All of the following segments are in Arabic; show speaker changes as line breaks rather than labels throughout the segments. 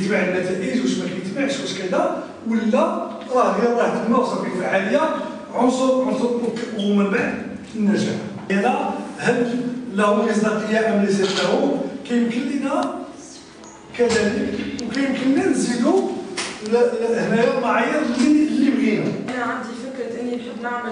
كيتبع النتائج واش ما كيتبعش واش كذا، ولا راه تما وصافي فعاليه عنصر ومن بعد النجاح. هل له مصداقيه ام ليست له؟ كيمكن لنا كذلك وكيمكن لنا نزيدوا هنايا المعايير اللي بغينا.
انا عندي فكره اني نحب نعمل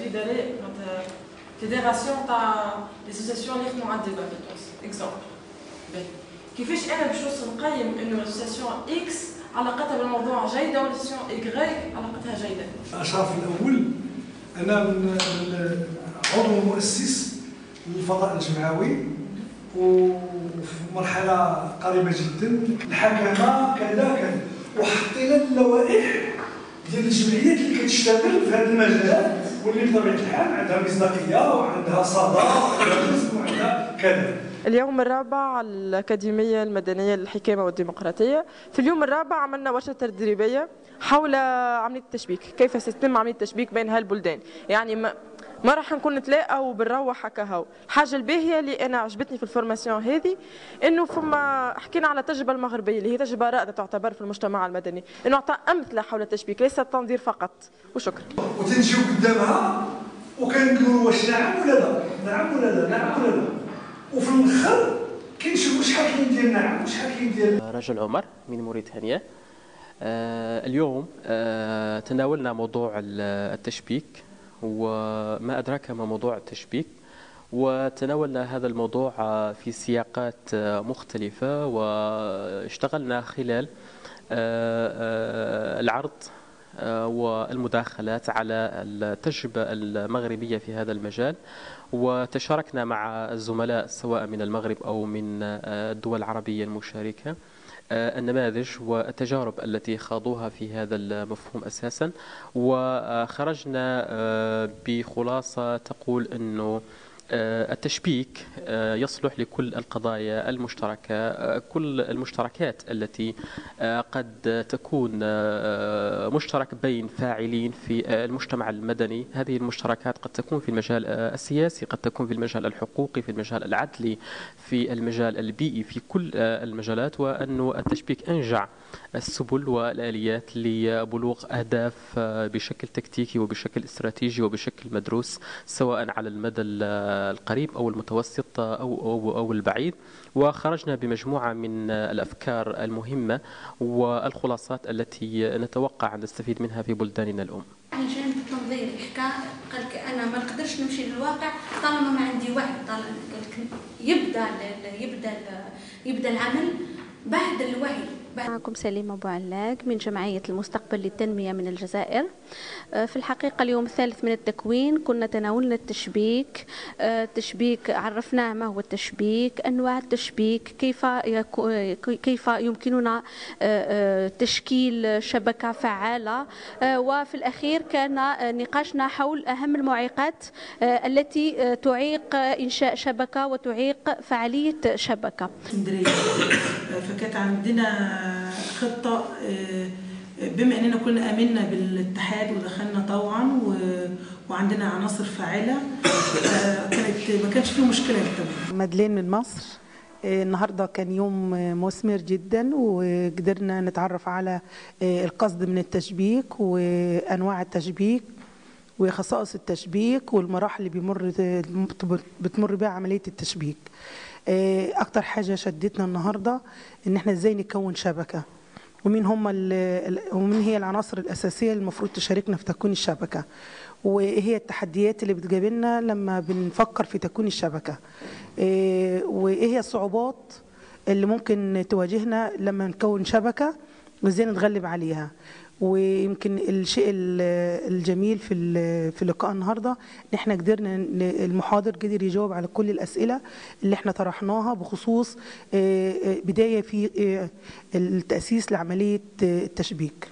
فيدراسيون تاع ليسوسياسيون اللي يخدموا على الديبا في تونس. اكزومبل كيفاش انا باش نوصل نقيم انه ليسوسياسيون اكس علاقتها بالموضوع جيده وليسوسياسيون ايكغيك علاقتها جيده.
اشرف الاول انا من عضو مؤسس للفضاء الجمعوي، وفي مرحله قريبه جدا الحكمه كذا وحطينا اللوائح ديال الجمعيات اللي كتشتغل في هذه المجالات واللي بطبيعه الحال عندها مصداقيه وعندها صدى وعندها كذا.
اليوم الرابع الأكاديمية المدنية للحكامة والديمقراطية. في اليوم الرابع عملنا ورشة تدريبية حول عملية التشبيك، كيف ستتم عملية التشبيك بين هالبلدان. يعني ما راح نكون نتلاقى وبنروح هكا هو. الحاجة الباهية اللي أنا عجبتني في الفورماسيون هذه إنه فما حكينا على التجربة المغربية اللي هي تجربة رائدة تعتبر في المجتمع المدني، إنه أعطى أمثلة حول التشبيك ليس التنظير فقط. وشكرا.
وتنجيو قدامها وكنقولوا واش نعم ولا لا، نعم ولا لا، نعم ولا لا، وفي الاخر كنشوفوا شحال كاين ديال نعم وشحال كاين ديال.
رجل عمر من موريتانيا. اليوم تناولنا موضوع التشبيك وما أدراك ما موضوع التشبيك، وتناولنا هذا الموضوع في سياقات مختلفة، واشتغلنا خلال العرض والمداخلات على التجربة المغربية في هذا المجال، وتشاركنا مع الزملاء سواء من المغرب أو من الدول العربية المشاركة النماذج والتجارب التي خاضوها في هذا المفهوم أساسا، وخرجنا بخلاصة تقول أنه التشبيك يصلح لكل القضايا المشتركة، كل المشتركات التي قد تكون مشترك بين فاعلين في المجتمع المدني. هذه المشتركات قد تكون في المجال السياسي، قد تكون في المجال الحقوقي، في المجال العدلي، في المجال البيئي، في كل المجالات، وأن التشبيك أنجع السبل والآليات لبلوغ أهداف بشكل تكتيكي وبشكل استراتيجي وبشكل مدروس، سواء على المدى القريب أو المتوسط أو البعيد. وخرجنا بمجموعة من الأفكار المهمة والخلاصات التي نتوقع أن نستفيد منها في بلداننا الأم.
من جانب التنظير حكى قال لك أنا ما نقدرش نمشي للواقع طالما ما عندي وعي. يبدأ العمل بعد الوعي.
معكم سليمة أبو علاق من جمعية المستقبل للتنمية من الجزائر. في الحقيقة اليوم الثالث من التكوين كنا تناولنا التشبيك، عرفناه ما هو التشبيك، أنواع التشبيك، كيف يمكننا تشكيل شبكة فعالة، وفي الأخير كان نقاشنا حول أهم المعيقات التي تعيق إنشاء شبكة وتعيق فعالية شبكة.
فكانت عندنا خطة بما أننا كنا آمنا بالاتحاد ودخلنا طوعا وعندنا عناصر فاعلة، ما كانش فيه مشكلة بالتمام.
مدلين من مصر. النهارده كان يوم مثمر جدا، وقدرنا نتعرف على القصد من التشبيك وأنواع التشبيك وخصائص التشبيك والمراحل اللي بتمر بها عملية التشبيك. أكتر حاجة شدتنا النهارده إن إحنا إزاي نكون شبكة، ومين هي العناصر الأساسية اللي المفروض تشاركنا في تكوين الشبكة، وإيه هي التحديات اللي بتقابلنا لما بنفكر في تكوين الشبكة، وإيه هي الصعوبات اللي ممكن تواجهنا لما نكون شبكة وإزاي نتغلب عليها. ويمكن الشيء الجميل في لقاء النهارده ان احنا قدرنا، المحاضر قدر يجاوب على كل الاسئله اللي احنا طرحناها بخصوص بدايه في التاسيس لعمليه التشبيك.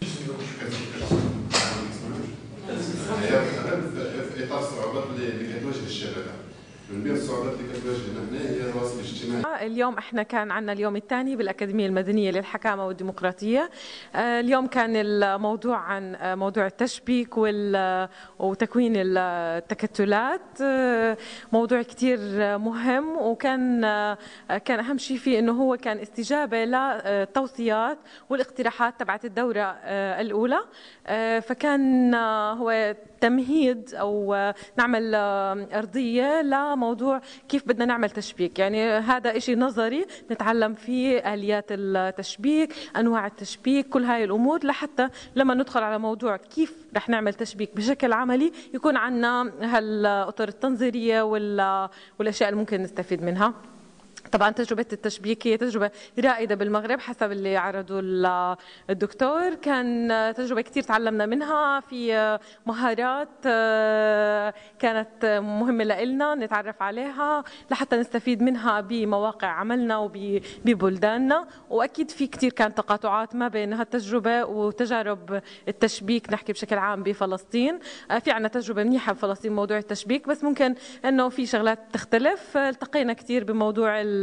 في اطار الصعوبات اللي كتواجه الشبكه، من بين الصعوبات اللي كتواجهنا هنا هي الوسط الاجتماعي.
اليوم احنا كان عندنا اليوم الثاني بالأكاديمية المدنية للحكامة والديمقراطية. اليوم كان الموضوع عن موضوع التشبيك وتكوين التكتلات، موضوع كتير مهم، وكان أهم شيء فيه انه هو كان استجابة للتوصيات والاقتراحات تبعت الدورة الأولى. فكان هو تمهيد أو نعمل أرضية لموضوع كيف بدنا نعمل تشبيك. يعني هذا إشي نظري نتعلم فيه آليات التشبيك، أنواع التشبيك، كل هاي الأمور، لحتى لما ندخل على موضوع كيف رح نعمل تشبيك بشكل عملي يكون عنا هالأطر التنظيرية والأشياء اللي ممكن نستفيد منها. طبعا تجربة التشبيك هي تجربة رائدة بالمغرب حسب اللي عرضوا الدكتور. كان تجربة كتير تعلمنا منها، في مهارات كانت مهمة لنا نتعرف عليها لحتى نستفيد منها بمواقع عملنا وببلداننا. وأكيد في كتير كان تقاطعات ما بين هالتجربة وتجارب التشبيك نحكي بشكل عام بفلسطين. في عنا تجربة منيحة بفلسطين موضوع التشبيك، بس ممكن أنه في شغلات تختلف. التقينا كتير بموضوع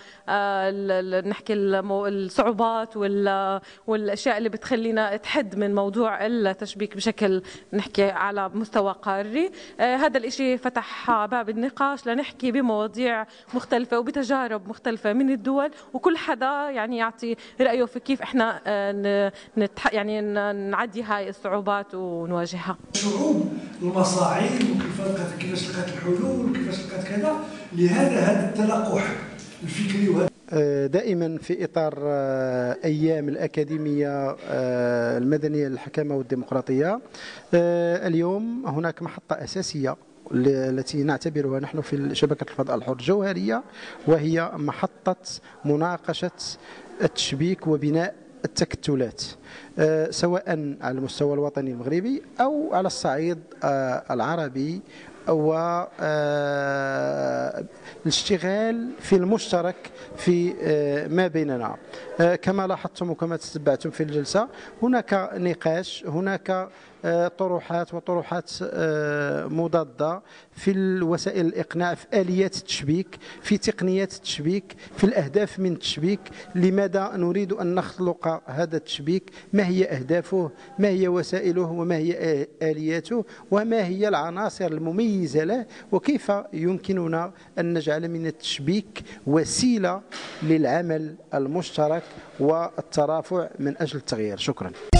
نحكي الصعوبات والاشياء اللي بتخلينا تحد من موضوع التشبيك بشكل نحكي على مستوى قاري. هذا الاشي فتح باب النقاش لنحكي بمواضيع مختلفة وبتجارب مختلفة من الدول، وكل حدا يعني يعطي رأيه في كيف احنا يعني نعدي هاي الصعوبات ونواجهها.
الشعوب المصاعب كيفاش لقات الحلول وكيفاش لقات كذا، لهذا هذا التلقح الفكري.
دائما في إطار أيام الأكاديمية المدنية للحكامة والديمقراطية، اليوم هناك محطة أساسية التي نعتبرها نحن في شبكة الفضاء الحر الجوهرية، وهي محطة مناقشة التشبيك وبناء التكتلات، سواء على المستوى الوطني المغربي أو على الصعيد العربي، والاشتغال في المشترك في ما بيننا. كما لاحظتم وكما تتبعتم في الجلسة، هناك نقاش، هناك طروحات مضادة في الوسائل الإقناع، في آليات التشبيك، في تقنيات التشبيك، في الأهداف من التشبيك. لماذا نريد أن نخلق هذا التشبيك؟ ما هي أهدافه؟ ما هي وسائله؟ وما هي آلياته؟ وما هي العناصر المميزة له؟ وكيف يمكننا أن نجعل من التشبيك وسيلة للعمل المشترك والترافع من أجل التغيير؟ شكرا.